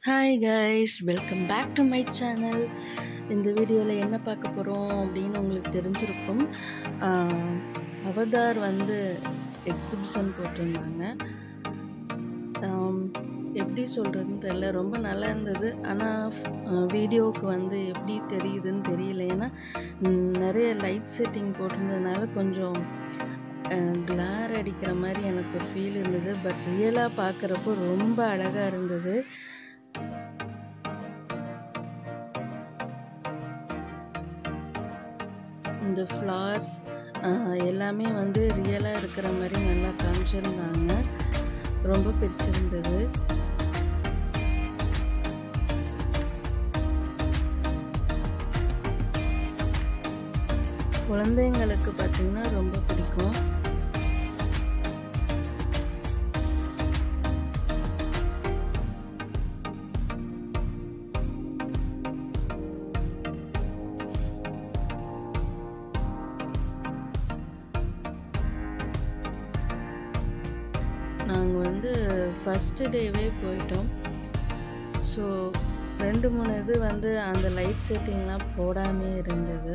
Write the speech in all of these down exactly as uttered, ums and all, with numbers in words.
Hi guys, welcome back to my channel. இந்த வீடியோவில் என்ன பார்க்க போகிறோம் அப்படின்னு உங்களுக்கு தெரிஞ்சிருக்கும். ஆஹ், அவதார் வந்து எக்ஸிபிஷன் போட்டிருந்தாங்க. ஆம், எப்படி சொல்கிறதுன்னு தெரியல, ரொம்ப நல்லா இருந்தது. ஆனால் வீடியோவுக்கு வந்து எப்படி தெரியுதுன்னு தெரியல. ஏன்னா ம், நிறைய லைட் செட்டிங் போட்டிருந்ததுனால கொஞ்சம் கிளார் அடிக்கிற மாதிரி எனக்கு ஒரு ஃபீல் இருந்தது. பட் ரியலாக பார்க்குறப்போ ரொம்ப அழகாக இருந்தது. இந்த ஃப்ளார்ஸ் எல்லாமே வந்து ரியலாக இருக்கிற மாதிரி நல்லா காமிச்சிருந்தாங்க. ரொம்ப பிடிச்சிருந்தது. குழந்தைங்களுக்கு பார்த்தீங்கன்னா ரொம்ப பிடிக்கும். நாங்கள் வந்து ஃபஸ்ட்டு டேவே போயிட்டோம். ஸோ ரெண்டு மூணு இது வந்து அந்த லைட் செட்டிங்லாம் போடாமே இருந்தது.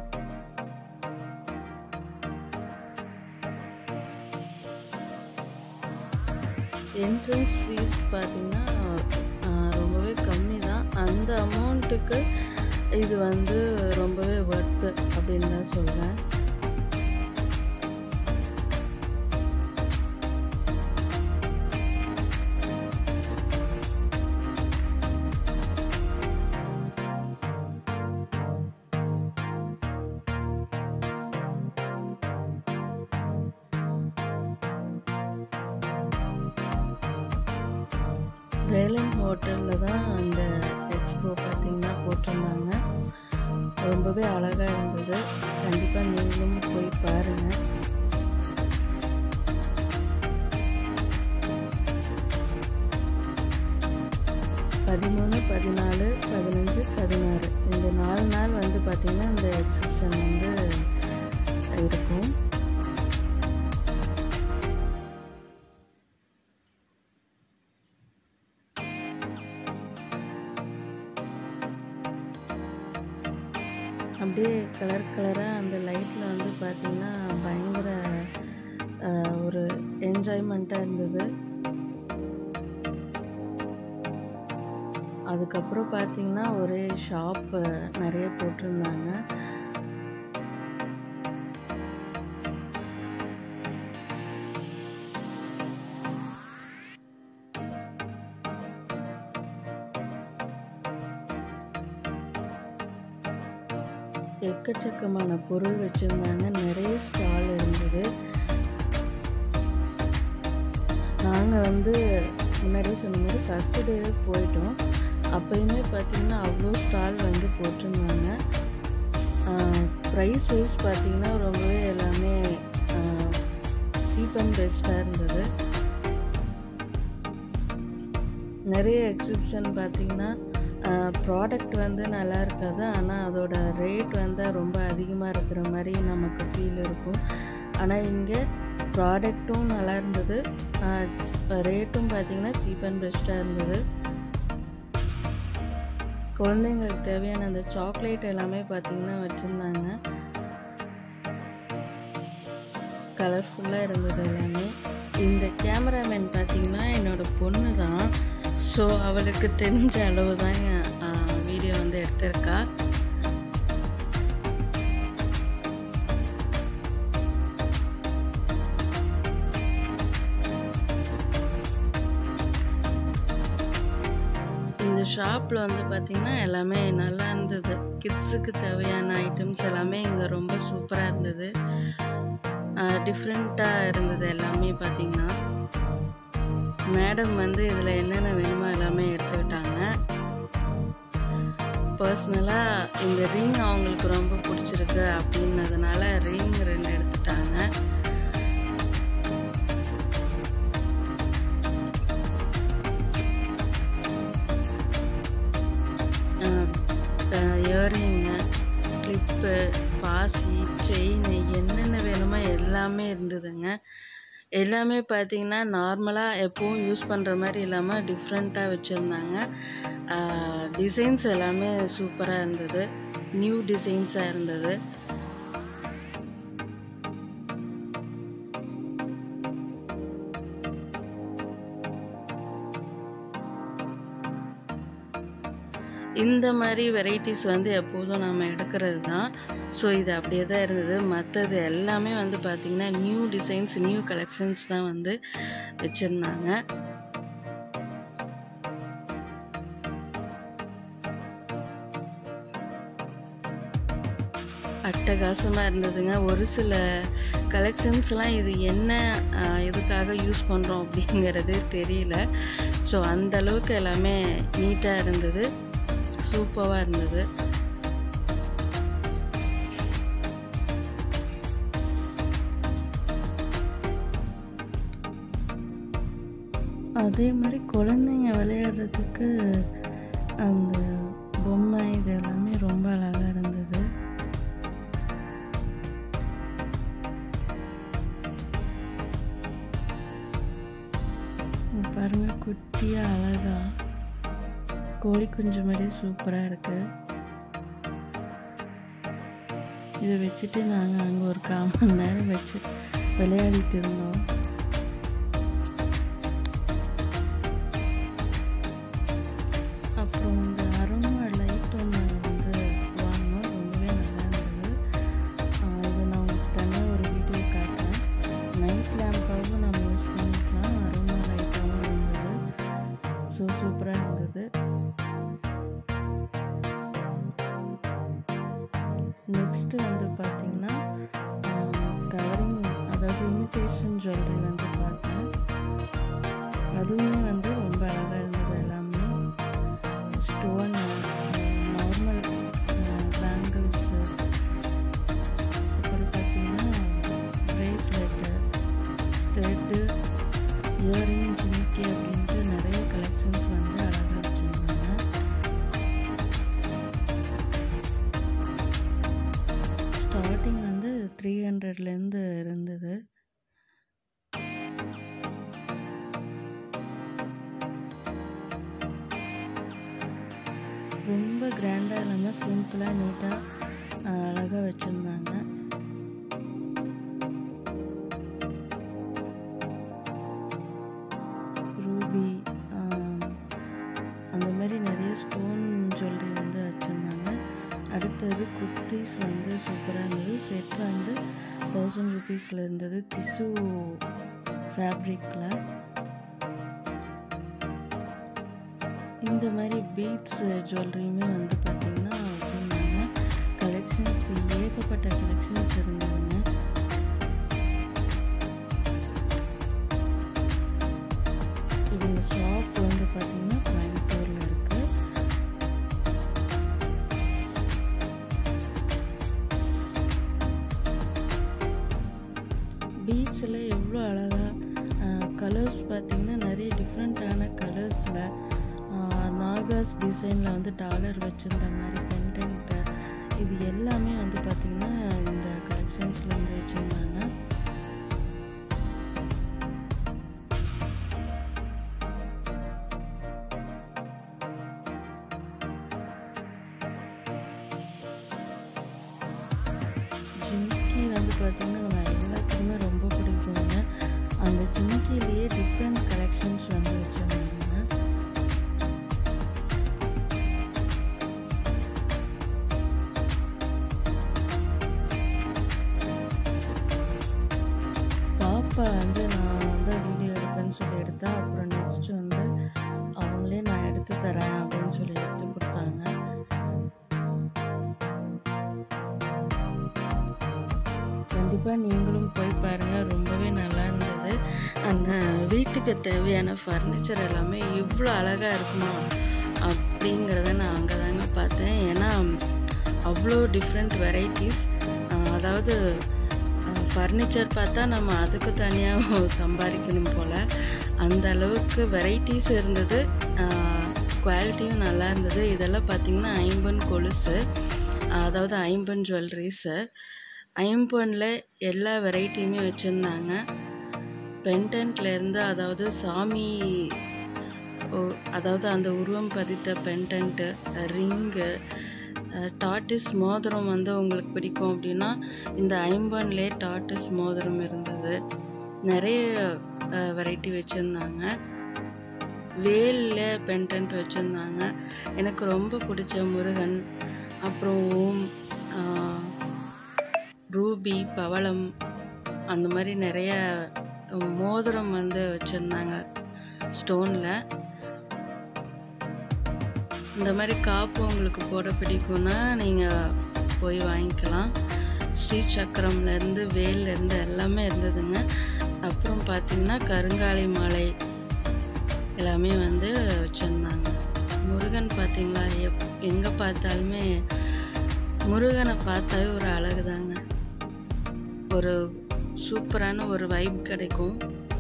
என்ட்ரன்ஸ் ஃபீஸ் பார்த்திங்கன்னா ரொம்பவே கம்மி தான். அந்த அமௌண்ட்டுக்கு இது வந்து ரொம்பவே ஒர்த்து அப்படின்னு தான் சொல்கிறேன். வேலன் ஹோட்டலில் தான் அந்த எக்ஸ்போ பார்த்திங்கன்னா போட்டிருந்தாங்க. ரொம்பவே அழகாக இருந்தது. கண்டிப்பாக நீங்களும் போய் பாருங்கள். பதிமூணு பதினாலு பதினஞ்சு பதினாறு இந்த நாலு நாள் வந்து பார்த்திங்கன்னா இந்த எக்ஸிபிஷன் வந்து இருக்கும். அப்படியே கலர் கலராக அந்த லைட்டில் வந்து பார்த்திங்கன்னா பயங்கர ஒரு என்ஜாய்மெண்ட்டாக இருந்தது. அதுக்கப்புறம் பார்த்திங்கன்னா ஒரே ஷாப் நிறைய போட்டிருந்தாங்க. எக்கச்சக்கமான பொருள் வச்சுருந்தாங்க. நிறைய ஸ்டால் இருந்தது. நாங்கள் வந்து முன்னாடியே சொன்ன மாதிரி ஃபஸ்ட்டு டேவே போயிட்டோம். அப்போயுமே பார்த்திங்கன்னா அவ்வளோ ஸ்டால் வந்து போட்டிருந்தாங்க. ப்ரைஸ் வைஸ் பார்த்திங்கன்னா ரொம்பவே எல்லாமே சீப் அண்ட் பெஸ்ட்டாக இருந்தது. நிறைய எக்ஸிபிஷன் பார்த்திங்கன்னா ப்ராடக்ட் வந்து நல்லா இருக்காது, ஆனால் அதோட ரேட் வந்து ரொம்ப அதிகமாக இருக்கிற மாதிரி நமக்கு ஃபீல் இருக்கும். ஆனால் இங்கே ப்ராடக்ட்டும் நல்லா இருந்தது, ரேட்டும் பார்த்திங்கன்னா சீப் அண்ட் பெஸ்ட்டாக இருந்தது. குழந்தைங்களுக்கு தேவையான அந்த சாக்லேட் எல்லாமே பார்த்திங்கன்னா வச்சுருந்தாங்க. கலர்ஃபுல்லாக இருந்தது எல்லாமே. இந்த கேமராமேன் பார்த்திங்கன்னா என்னோடய பொண்ணு தான். ஸோ அவளுக்கு தெரிஞ்ச அளவு தாங்க வீடியோ வந்து எடுத்திருக்கா. இந்த ஷாப்பில் வந்து பார்த்திங்கன்னா எல்லாமே நல்லா இருந்தது. கிட்ஸுக்கு தேவையான ஐட்டம்ஸ் எல்லாமே இங்கே ரொம்ப சூப்பராக இருந்தது. டிஃப்ரெண்ட்டாக இருந்தது எல்லாமே. பார்த்திங்கன்னா மேடம் வந்து இதில் என்னென்ன வேணுமோ எல்லாமே எடுத்துக்கிட்டாங்க. பர்சனலாக இந்த ரிங் அவங்களுக்கு ரொம்ப பிடிச்சிருக்கு அப்படின்னதுனால ரிங் ரெண்டு எடுத்துட்டாங்க. இயரிங்கு, கிளிப்பு, பாசி, செயின் என்னென்ன வேணுமோ எல்லாமே இருந்ததுங்க. எல்லாமே பார்த்திங்கன்னா நார்மலாக எப்போவும் யூஸ் பண்ணுற மாதிரி இல்லாமல் டிஃப்ரெண்ட்டாக வச்சுருந்தாங்க. டிசைன்ஸ் எல்லாமே சூப்பராக இருந்தது, நியூ டிசைன்ஸாக இருந்தது. இந்த மாதிரி வெரைட்டிஸ் வந்து எப்போதும் நம்ம எடுக்கிறது தான். ஸோ இது அப்படியே தான் இருந்தது. மற்றது எல்லாமே வந்து பார்த்திங்கன்னா நியூ டிசைன்ஸ், நியூ கலெக்ஷன்ஸ் தான் வந்து வச்சுருந்தாங்க. அட்டகாசமாக இருந்ததுங்க. ஒரு சில கலெக்ஷன்ஸ்லாம் இது என்ன இதுக்காக யூஸ் பண்ணுறோம் அப்படிங்கிறதே தெரியல. ஸோ அந்தளவுக்கு எல்லாமே நீட்டாக இருந்தது, சூப்பராக இருந்தது. அதே மாதிரி குழந்தைங்க விளையாடுறதுக்கு அந்த பொம்மை இது எல்லாமே ரொம்ப அழகாக இருந்தது. பாருங்க, குட்டியாக அழகா கோழி குஞ்சு மாதிரியே சூப்பராக இருக்குது. இதை வச்சுட்டு நாங்கள் அங்கே ஒரு கால் மணி நேரம் வச்சு விளையாடிட்டு இருந்தோம். அப்புறம் இந்த அரோமா லைட் ஒன்று வந்து வாங்கினோம், ரொம்பவே நல்லா இருந்தது. இது நான் உங்களுக்கு தனியாக ஒரு வீடியோ காட்டுறேன். நைட் லேம்பாகவும் நம்ம யூஸ் பண்ணிக்கலாம், அரோமா லைட்டாகவும் இருந்தது. ஸோ சூப்பராக இருந்தது. நெக்ஸ்ட்டு வந்து பார்த்திங்கன்னா கவரிங், அதாவது இமிட்டேஷன் ஜுவல்லரி வந்து பார்த்தேன். அதுவுமே வந்து ரொம்ப அழகாக இருந்தது. எல்லாமே ஸ்டோன், நார்மல் பேங்கிள்ஸு, அப்புறம் பார்த்திங்கன்னா ப்ரேஸ்லெட்டு, ஸ்டெட்டு, இயரிங், ஜிமிக்கி அப்படின்ட்டு நிறைய கலெக்ஷன்ஸ் வந்து அழகாக வச்சுருந்தாங்க. ஸ்டார்டிங் வந்து த்ரீ ஹண்ட்ரட்லேருந்து இருந்தது. ரொம்ப கிராண்டாக இல்லாமல் சிம்பிளாக நீட்டாக அழகாக வச்சுருந்தாங்க. ரூபி அந்த மாதிரி நிறைய ஸ்டோன் ஜுவல்லரி வந்து வச்சுருந்தாங்க. அடுத்தது குர்த்திஸ் வந்து சூப்பராக இருந்தது. செட் வந்து தௌசண்ட் ருபீஸில் இருந்தது, டிஷ்யூ ஃபேப்ரிக்கில். இந்த மாதிரி பீட்ஸ் ஜுவல்லரியுமே வந்து பார்த்திங்கன்னா வச்சுருந்தாங்க. கலெக்ஷன்ஸ் ஏகப்பட்ட கலெக்ஷன்ஸ் இருந்ததுங்க. இந்த ஷாப் வந்து பார்த்திங்கன்னா கோயம்புத்தூரில் இருக்குது. பீட்ஸில் எவ்வளோ அழகாக கலர்ஸ் பார்த்திங்கன்னா நிறைய டிஃப்ரெண்ட்டான கலர்ஸில் நாகாஸ் டிசைனில் வந்து டாலர் வச்சுருந்த மாதிரி பெண்டன்ட்டு, இது எல்லாமே வந்து பார்த்திங்கன்னா இந்த கலெக்ஷன்ஸில் வந்து வச்சுருந்தாங்க. ஜிமிக்கி வந்து பார்த்திங்கன்னா நம்ம எல்லாத்துக்குமே ரொம்ப பிடிக்குங்க. அந்த ஜிமிக்கிலேயே டிஃப்ரெண்ட் கலெக்ஷன்ஸ் வந்து வச்சுருந்தாங்க. பாப்பா வந்து நான் வந்து வீடியோ எடுப்பேன்னு சொல்லி எடுத்தேன். அப்புறம் நெக்ஸ்ட்டு வந்து அவங்களே நான் எடுத்து தரேன் அப்படின்னு சொல்லி எடுத்து கொடுத்தாங்க. கண்டிப்பாக நீங்களும் போய் பாருங்கள், ரொம்பவே நல்லா இருந்தது. அந்த வீட்டுக்கு தேவையான ஃபர்னிச்சர் எல்லாமே இவ்வளோ அழகாக இருக்குமா அப்படிங்கிறத நான் அங்கே தாங்க பார்த்தேன். ஏன்னா அவ்வளோ டிஃப்ரெண்ட் வெரைட்டிஸ், அதாவது ஃபர்னிச்சர் பார்த்தா நம்ம அதுக்கு தனியாக சம்பாதிக்கணும் போல், அந்த அளவுக்கு வெரைட்டிஸ் இருந்தது. குவாலிட்டியும் நல்லா இருந்தது. இதெல்லாம் பார்த்திங்கன்னா ஐம்பொன் கொலுசு, அதாவது ஐம்பொன் ஜுவல்லரிஸு. ஐம்பொனில் எல்லா வெரைட்டியுமே வச்சுருந்தாங்க. பென்டன்ட்லேருந்து அதாவது சாமி அதாவது அந்த உருவம் பதித்த பென்டன்ட்டு, ரிங்கு, டார்டிஸ் மோதிரம் வந்து உங்களுக்கு பிடிக்கும் அப்படின்னா இந்த ஐம்பொன்லேயே டார்டிஸ் மோதிரம் இருந்தது. நிறைய வெரைட்டி வச்சுருந்தாங்க. வேலில் பென்டன்ட் வச்சுருந்தாங்க. எனக்கு ரொம்ப பிடிச்ச முருகன், அப்புறம் ஓம், ரூபி, பவளம், அந்த மாதிரி நிறைய மோதிரம் வந்து வச்சுருந்தாங்க ஸ்டோனில். இந்த மாதிரி காப்பு உங்களுக்கு போட பிடிக்கும்னா நீங்கள் போய் வாங்கிக்கலாம். ஸ்ரீ சக்கரம்லேருந்து வேல்லேருந்து எல்லாமே இருந்ததுங்க. அப்புறம் பார்த்திங்கன்னா கருங்காலி மாலை எல்லாமே வந்து வச்சுருந்தாங்க. முருகன் பார்த்திங்களா, எப் எங்கே பார்த்தாலுமே முருகனை பார்த்தாவே ஒரு அழகு தாங்க. ஒரு சூப்பரான ஒரு வைப் கிடைக்கும்.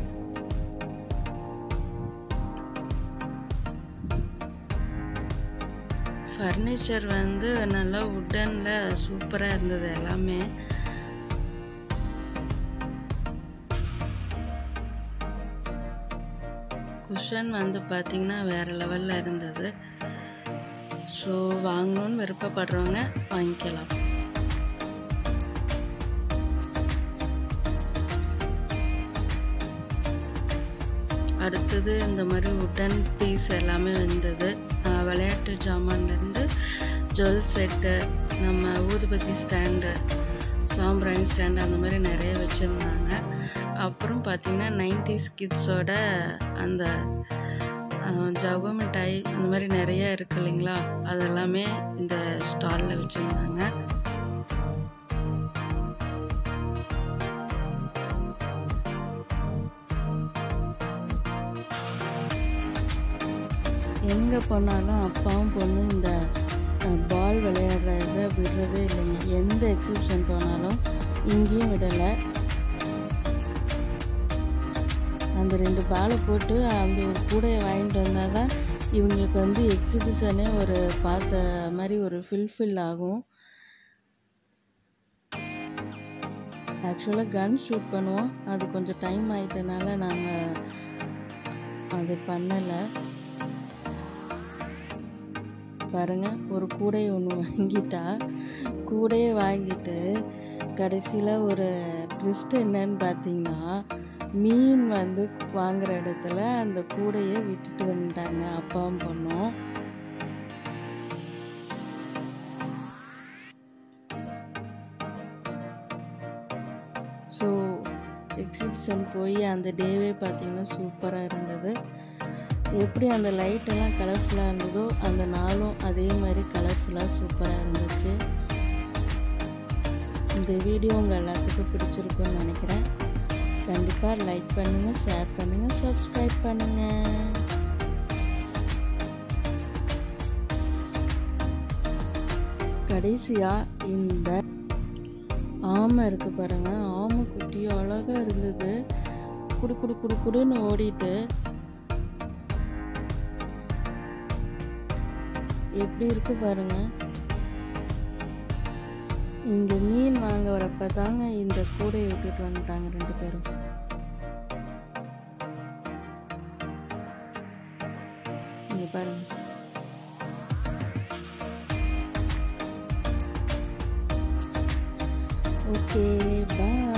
ஃபர்னிச்சர் வந்து நல்லா வுட்டனில் சூப்பராக இருந்தது எல்லாமே. குஷன் வந்து பார்த்திங்கன்னா வேறு லெவலில் இருந்தது. ஸோ வாங்கணுன்னு விருப்பப்படுறவங்க வாங்கிக்கலாம். அடுத்தது இந்த மாதிரி வுட்டன் பீஸ் எல்லாமே இருந்தது. விளையாட்டு ஜாமான்லேருந்து ஜுவல் செட்டு, நம்ம ஊதுபத்தி ஸ்டாண்டு, சாம்பிராணி ஸ்டாண்டு, அந்த மாதிரி நிறைய வச்சுருந்தாங்க. அப்புறம் பார்த்திங்கன்னா நைன்டிஸ் கிட்ஸோட அந்த ஜவ்வு மிட்டாய் அந்த மாதிரி நிறைய இருக்குது இல்லைங்களா, அதெல்லாமே இந்த ஸ்டாலில் வச்சுருந்தாங்க. எங்கே போனாலும் அப்பாவும் பொண்ணும் இந்த பால் விளையாடுறத விடுறதே இல்லைங்க. எந்த எக்ஸிபிஷன் போனாலும் இங்கேயும் விடலை. அந்த ரெண்டு பாலை போட்டு அந்த ஒரு கூடையை வாங்கிட்டு வந்தால் தான் இவங்களுக்கு வந்து எக்ஸிபிஷனே ஒரு பார்த்த மாதிரி ஒரு ஃபில்ஃபில் ஆகும். ஆக்சுவலாக கன் ஷூட் பண்ணுவோம், அது கொஞ்சம் டைம் ஆகிட்டனால நாங்கள் அது பண்ணலை. பாருங்கள், ஒரு கூடையை ஒன்று வாங்கிட்டா கூடையை வாங்கிட்டு கடைசியில் ஒரு ட்விஸ்ட் என்னன்னு பார்த்தீங்கன்னா, மீன் வந்து வாங்குகிற இடத்துல அந்த கூடையை விட்டுட்டு வந்துட்டாங்க அப்பாவும் பொண்ணும். ஸோ எக்ஸிபிஷன் போய் அந்த டேவே பார்த்திங்கன்னா சூப்பராக இருந்தது. எப்படி அந்த லைட்டெல்லாம் கலர்ஃபுல்லாக இருந்ததோ அந்த நாளும் அதே மாதிரி கலர்ஃபுல்லாக சூப்பராக இருந்துச்சு. இந்த வீடியோ உங்கள் எல்லாத்துக்கும் பிடிச்சிருக்குன்னு நினைக்கிறேன். கண்டிப்பாக லைக் பண்ணுங்கள், ஷேர் பண்ணுங்கள், சப்ஸ்கிரைப் பண்ணுங்கள். கடைசியாக இந்த ஆமை இருக்குது பாருங்கள், ஆமை குட்டி அழகாக இருந்தது. குடு குடு குடு குடுன்னு ஓடிட்டு எப்படி இருக்கு பாருங்க. இங்க மீன் வாங்க வரப்ப தாங்க இந்த கூடையை விட்டுட்டு வந்துட்டாங்க ரெண்டு பேரும். இங்க பாருங்க. ஓகே, பாய்.